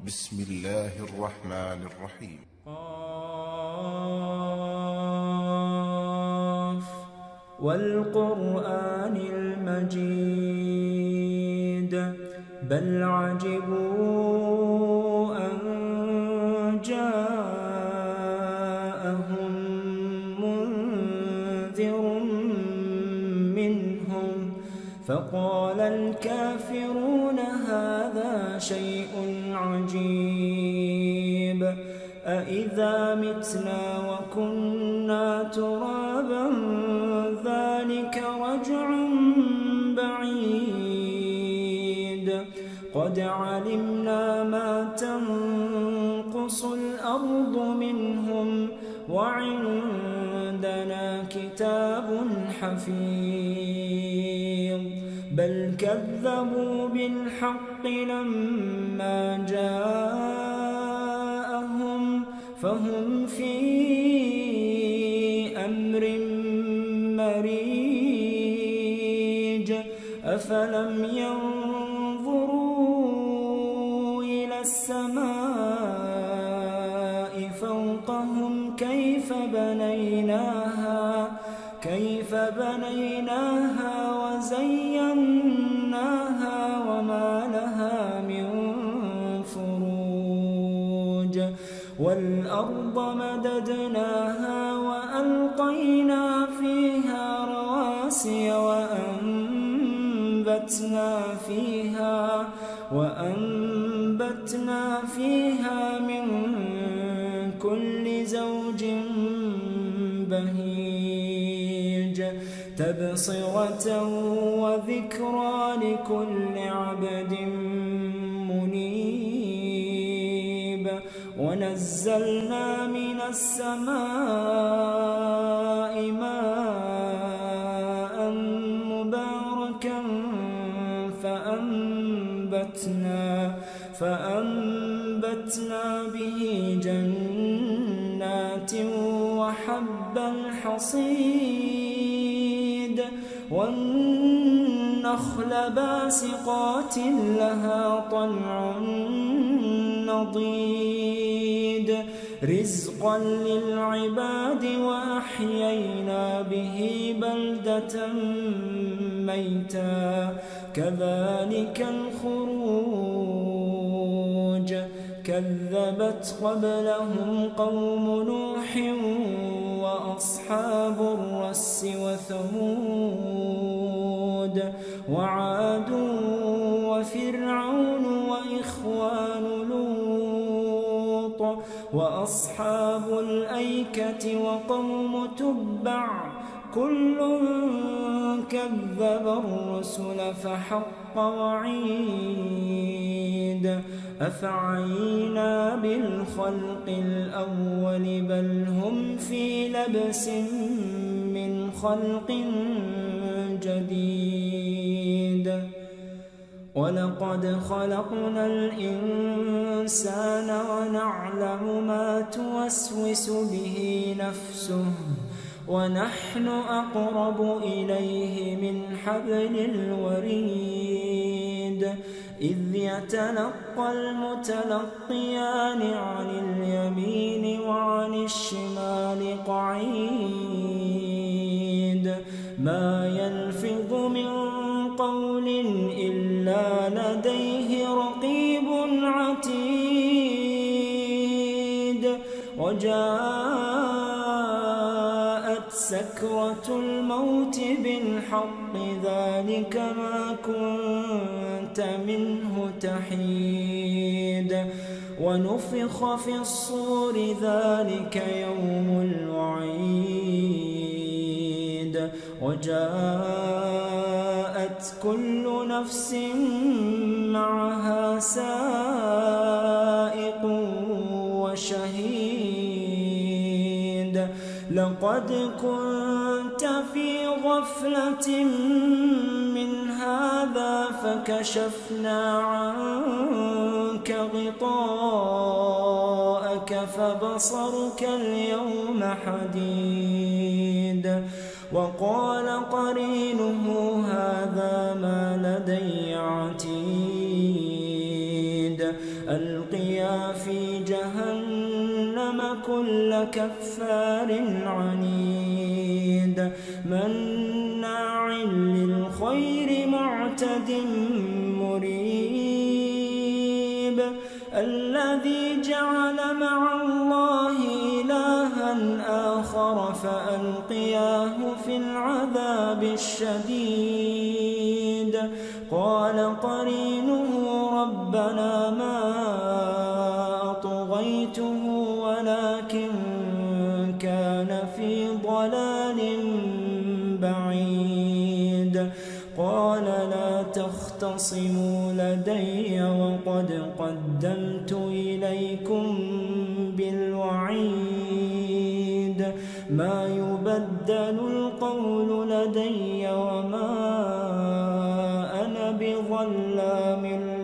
بسم الله الرحمن الرحيم. قاف والقرآن المجيد بل عجبوا أن جاءهم منذر منهم فقال الكافرون هذا شيء عجيب أإذا متنا وكنا ترابا ذلك رجع بعيد قد علمنا ما تنقص الأرض منهم وعندنا كتاب حفيظ بل كذبوا بالحق لما جاءهم فهم في أمر مريج أفلم ينظروا إلى السماء فوقهم كيف بنيناها وزيناها وما لها من فروج والأرض مددناها وألقينا فيها رواسي وأنبتنا فيها من كل زوج بهيج تبصرة وذكرى لكل عبد منيب ونزلنا من السماء ماء مباركا فأنبتنا به جنات وحب الحصيد والنخل باسقات لها طلع نضيد رزقا للعباد وأحيينا به بلدة ميتا كذلك الخروج كذبت قبلهم قوم نوح وأصحاب الرس وثمود وعاد وفرعون وإخوان لوط وأصحاب الأيكة وقوم تبع كل كذب الرسل فحق وعيد أفعينا بالخلق الأول بل هم في لبس من خلق جديد ولقد خلقنا الإنسان ونعلم ما توسوس به نفسه ونحن أقرب إليه من حبل الوريد إذ يتلقى المتلقيان عن اليمين وعن الشمال قعيد ما يلفظ من قول إلا لديه رقيب عتيد وجاءت سكرة الموت بالحق ذلك ما كنت منه تحيد ونفخ في الصور ذلك يوم الوعيد وجاءت كل نفس معها سائق وشهيد لقد كنت في غفلة من هذا فكشفنا عنك غطاءك فبصرك اليوم حديد وقال قرينه هذا ما لدي عتيد ألقيا في جهنم كل كفار عنيد مناع للخير معتد مريب الذي جعل مع الله إلها آخر فألقياه في العذاب الشديد قال قرينه ربنا ما أطغيته ولكن كان في ضلال بعيد قال لا تختصموا لدي وقد قدمت إليكم بالوعيد ما يبدل القول لدي وما أنا بظلام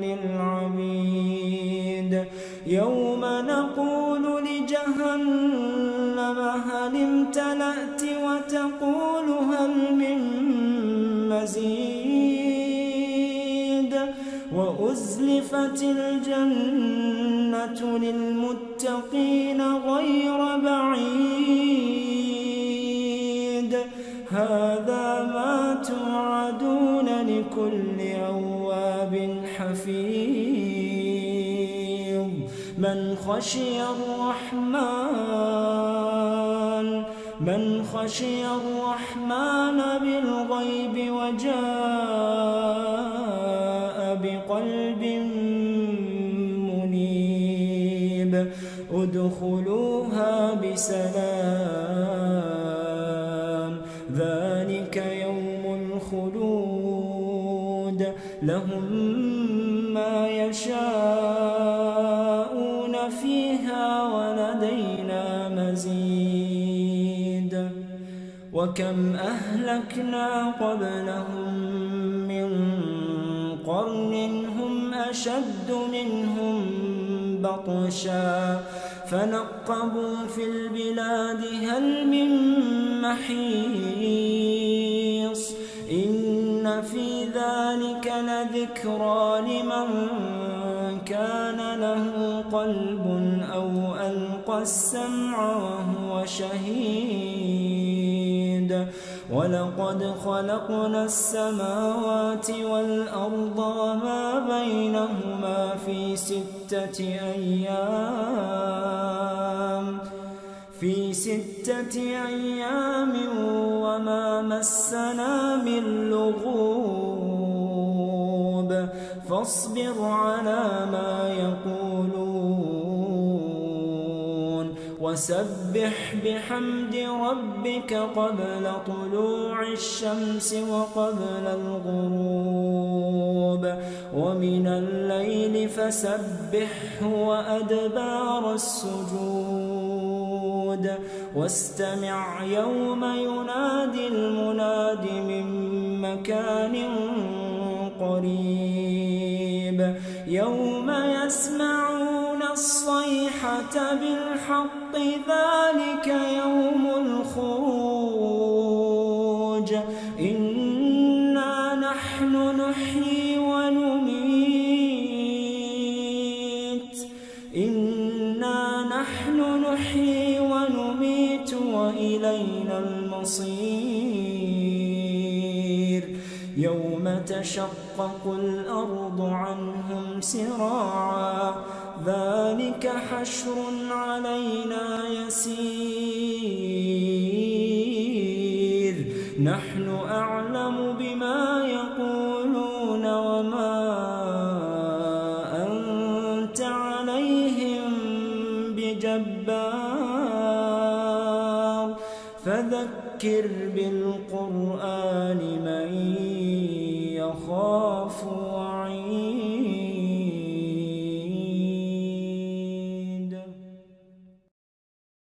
للعبيد يوم نقول لجهنم هل امتلأت وتقول هل من مزيد وأزلفت الجنة للمتقين غير بعيد هذا ما توعدون لكل أواب حفيظ من خشي الرحمن بالغيب وجاء بقلب منيب ادخلوها بسلام ذلك يوم الخلود لهم ما يشاءون فيها ولدينا مزيد وكم أهلكنا قبلهم من قرن هم أشد منهم بطشا فنقبوا في البلاد هل من محيص إن في ذلك لذكرى لمن كان له قلب أو ألقى السمع وهو شهيد ولقد خلقنا السماوات والأرض وما بينهما في 6 أيام وما مسنا من لغوب فاصبر على ما يقولون وسبح بحمد ربك قبل طلوع الشمس وقبل الغروب ومن الليل فسبحه وأدبار السجود واستمع يوم ينادي المناد من مكان قريب يوم يسمعون الصيحة بالحق ذلك يوم الخروج إنا نحن نحيي ونميت وإلينا المصير يوم تشقق الأرض عنهم سراعا ذلك حشر علينا يسير نحن أعلم بما يقولون وما أنت عليهم بجبار فذكر بالقرآن من يخاف